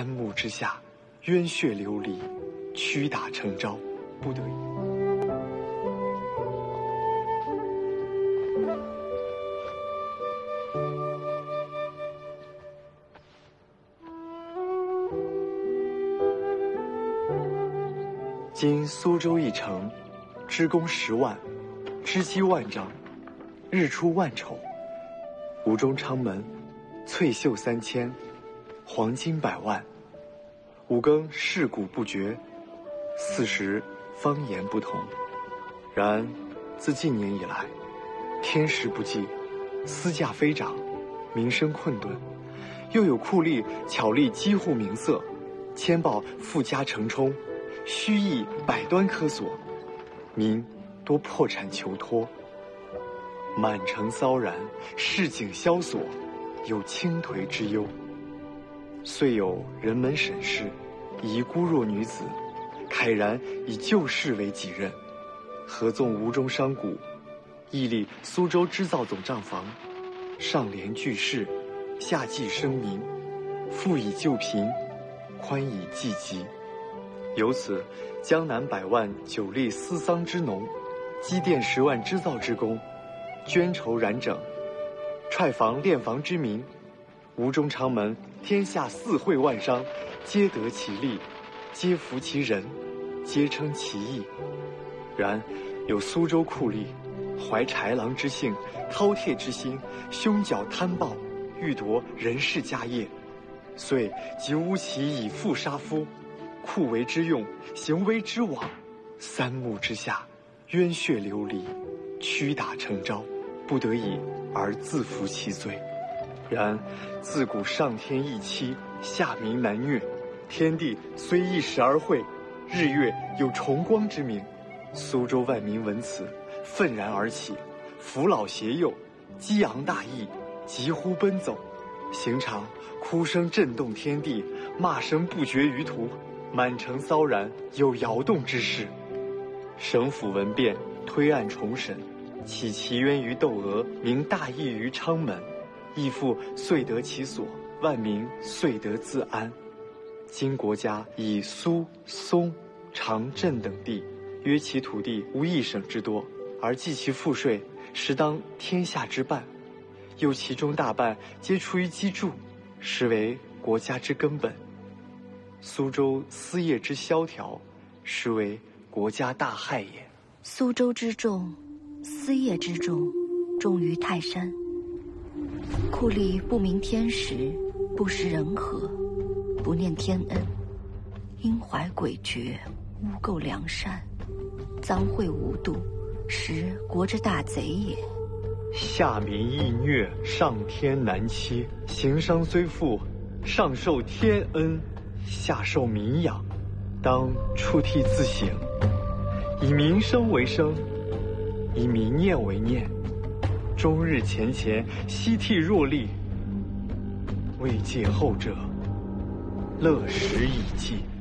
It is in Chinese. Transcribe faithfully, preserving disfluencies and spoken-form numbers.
目之下，渊血流离，屈打成招，不得已。今苏州一城，织工十万，织机万张，日出万丑。吴中昌门，翠绣三千，黄金百万。五更市鼓不绝，四时方言不同。然自近年以来，天时不济，私价飞涨，民生困顿，又有酷吏巧立机户名色，迁报富家承冲，虚役百端科索，民多破产求脱。满城骚然，市井萧索，有倾颓之忧。遂有人们审视，以孤弱女子，慨然以旧事为己任，合纵吴中商贾，屹立苏州织造总账房，上联句式，下记声明，富以救贫，宽以济急。由此，江南百万久立丝桑之农，积淀十万织造之工，捐绸染整，踹房炼房之民，吴中昌门天下四会万商，皆得其利，皆服其仁，皆称其义。然有苏州酷吏，怀豺狼之性，饕餮之心，凶狡贪暴，欲夺人世家业，遂即诬其以富杀夫，酷为之用，行为之往，三目之下，渊血流离，屈打成招，不得已而自服其罪。然自古上天易欺，下民难虐，天地虽一时而会，日月有重光之明。苏州万民闻此，愤然而起，扶老携幼，激昂大义，疾呼奔走。刑场哭声震动天地，骂声不绝于途，满城骚然，有摇动之势。省府闻变，推案重审，起其冤于窦娥，明大义于昌门，义父遂得其所，万民遂得自安。今国家以苏、松、长、镇等地，约其土地无一省之多，而计其赋税，实当天下之半，又其中大半皆出于机杼，实为国家之根本。苏州私业之萧条，实为国家大害也。 苏州之众，私业之众，重于泰山。酷吏不明天时，不识人和，不念天恩，因怀诡谲，污垢良善，赃贿无度，实国之大贼也。 下民易虐，上天难欺。行商虽富，上受天恩，下受民养，当触涕自省，以民生为生，以民念为念，终日前前，悉替若厉。未戒后者，乐时已尽。